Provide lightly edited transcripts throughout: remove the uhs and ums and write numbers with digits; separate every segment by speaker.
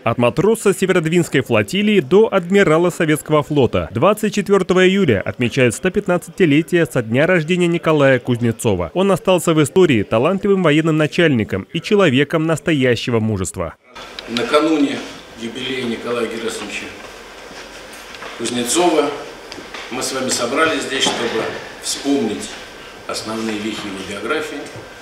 Speaker 1: От матроса Северодвинской флотилии до адмирала Советского флота. 24 июля отмечают 115-летие со дня рождения Николая Кузнецова. Он остался в истории талантливым военным начальником и человеком настоящего мужества.
Speaker 2: Накануне юбилея Николая Герасимовича Кузнецова мы с вами собрались здесь, чтобы вспомнить основные вехи его биографии,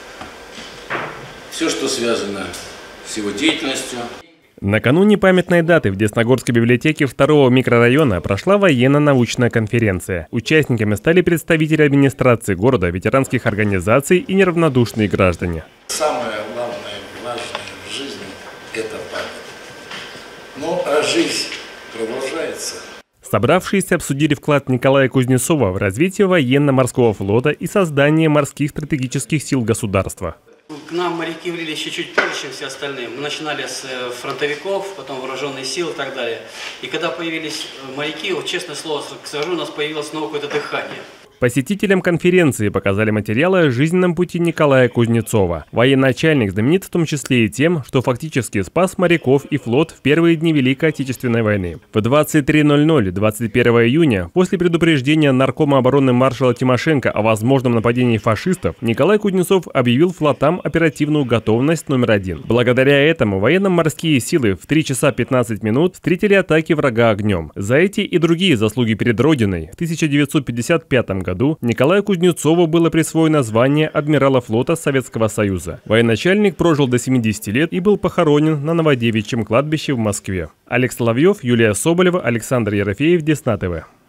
Speaker 2: все, что связано с его деятельностью.
Speaker 1: Накануне памятной даты в Десногорской библиотеке 2-го микрорайона прошла военно-научная конференция. Участниками стали представители администрации города, ветеранских организаций и неравнодушные граждане.
Speaker 2: Самое главное, важное в жизни – это память. Ну, а жизнь продолжается.
Speaker 1: Собравшиеся обсудили вклад Николая Кузнецова в развитие военно-морского флота и создание морских стратегических сил государства.
Speaker 3: К нам моряки влились чуть-чуть позже, чем все остальные. Мы начинали с фронтовиков, потом вооруженные силы и так далее. И когда появились моряки, честное слово скажу, у нас появилось снова какое-то дыхание.
Speaker 1: Посетителям конференции показали материалы о жизненном пути Николая Кузнецова. Военачальник знаменит в том числе и тем, что фактически спас моряков и флот в первые дни Великой Отечественной войны. В 23:00 21 июня, после предупреждения наркома обороны маршала Тимошенко о возможном нападении фашистов, Николай Кузнецов объявил флотам оперативную готовность номер 1. Благодаря этому военно-морские силы в 3 часа 15 минут встретили атаки врага огнем. За эти и другие заслуги перед Родиной в 1955 году Николаю Кузнецову было присвоено звание адмирала флота Советского Союза. Военачальник прожил до 70 лет и был похоронен на Новодевичьем кладбище в Москве. Олег Соловьев, Юлия Соболева, Александр Ерофеев, Десна ТВ.